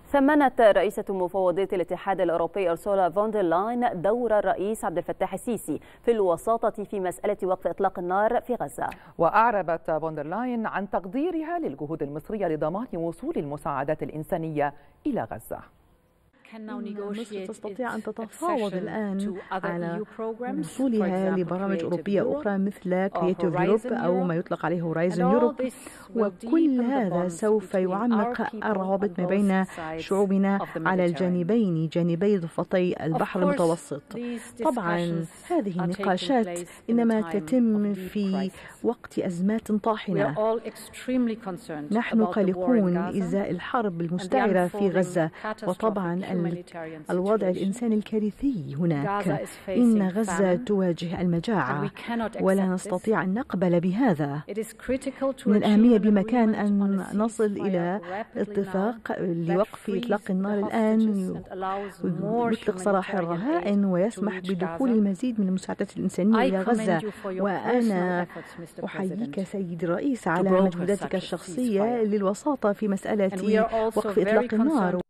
ثمنت رئيسة مفوضية الاتحاد الأوروبي أرسولا فون لاين دور الرئيس عبد الفتاح السيسي في الوساطة في مسألة وقف إطلاق النار في غزة. وأعربت فون لاين عن تقديرها للجهود المصرية لضمان وصول المساعدات الإنسانية إلى غزة. مصر تستطيع أن تتفاوض الآن على وصولها لبرامج أوروبية أخرى مثل كرياتيف يوروب أو ما يطلق عليه هورايزن يوروب، وكل هذا سوف يعمق الروابط ما بين شعوبنا على الجانبين، جانبي ضفتي البحر المتوسط. طبعا هذه النقاشات إنما تتم في وقت أزمات طاحنة. نحن قلقون إزاء الحرب المستعرة في غزة، وطبعا الوضع الإنساني الكارثي هناك. إن غزة تواجه المجاعة ولا نستطيع أن نقبل بهذا. من الأهمية بمكان أن نصل إلى اتفاق لوقف إطلاق النار الآن، يطلق سراح الرهائن ويسمح بدخول المزيد من المساعدات الإنسانية إلى غزة. وأنا أحييك سيد الرئيس على مجهوداتك الشخصية للوساطة في مسألة وقف إطلاق النار.